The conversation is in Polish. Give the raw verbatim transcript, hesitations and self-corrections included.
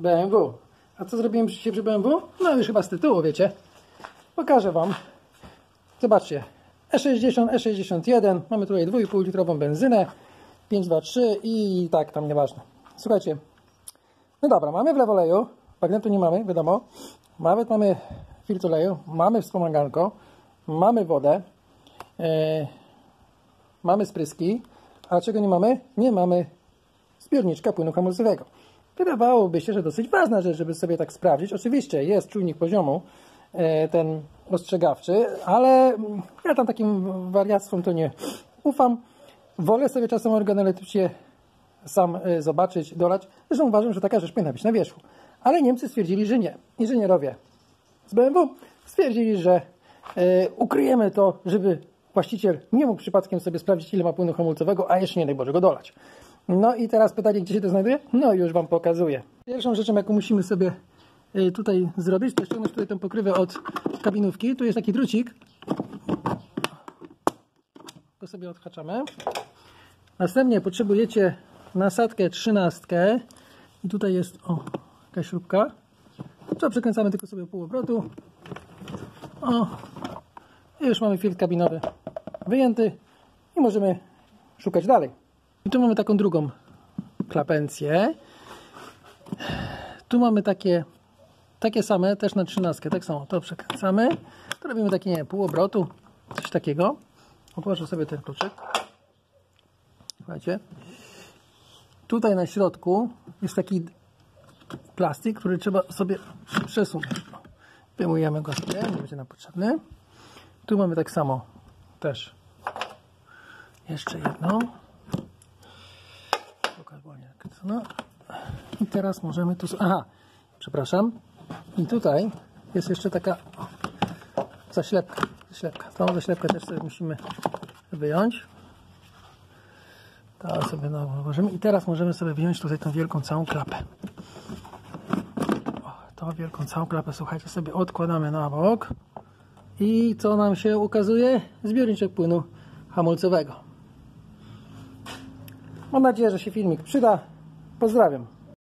B M W. A co zrobiłem dzisiaj przy B M W? No już chyba z tytułu wiecie. Pokażę Wam. Zobaczcie. E sześćdziesiąt, E sześćdziesiąt jeden. Mamy tutaj dwa i pół litrową benzynę. pięć dwa trzy i tak tam nieważne. Słuchajcie. No dobra, mamy wlew oleju. Magnetu nie mamy, wiadomo. Nawet mamy filtr oleju. Mamy wspomaganko. Mamy wodę. Yy, mamy spryski. A czego nie mamy? Nie mamy zbiorniczka płynu hamulcowego. Wydawałoby się, że dosyć ważna rzecz, żeby sobie tak sprawdzić. Oczywiście jest czujnik poziomu, ten ostrzegawczy, ale ja tam takim wariactwom to nie ufam. Wolę sobie czasem organoleptycznie sam zobaczyć, dolać. Zresztą uważam, że taka rzecz powinna być na wierzchu. Ale Niemcy stwierdzili, że nie. Inżynierowie z B M W stwierdzili, że ukryjemy to, żeby właściciel nie mógł przypadkiem sobie sprawdzić, ile ma płynu hamulcowego, a jeszcze nie daj Boże go dolać. No i teraz pytanie, gdzie się to znajduje? No już Wam pokazuję. Pierwszą rzeczą, jaką musimy sobie tutaj zrobić, to ściągnąć tutaj tę pokrywę od kabinówki. Tu jest taki drucik. Go sobie odhaczamy. Następnie potrzebujecie nasadkę trzynastkę. I tutaj jest o, jakaś śrubka. Co przekręcamy tylko sobie pół obrotu. O, i już mamy filtr kabinowy wyjęty i możemy szukać dalej. I tu mamy taką drugą klapencję. Tu mamy takie, takie same, też na trzynastkę. Tak samo to przekręcamy. To robimy takie, nie wiem, pół obrotu, coś takiego. Odłożę sobie ten kluczyk. Słuchajcie. Tutaj na środku jest taki plastik, który trzeba sobie przesunąć. Wyjmujemy go sobie, nie będzie nam potrzebny. Tu mamy tak samo też jeszcze jedną. No. I teraz możemy tu... Aha, przepraszam. I tutaj jest jeszcze taka zaślepka. zaślepka. Tą zaślepkę też sobie musimy wyjąć. To sobie nałożymy. I teraz możemy sobie wziąć tutaj tą wielką całą klapę. O, tą wielką całą klapę, słuchajcie, sobie odkładamy na bok. I co nam się ukazuje? Zbiorniczek płynu hamulcowego. Mam nadzieję, że się filmik przyda. Pozdrawiam.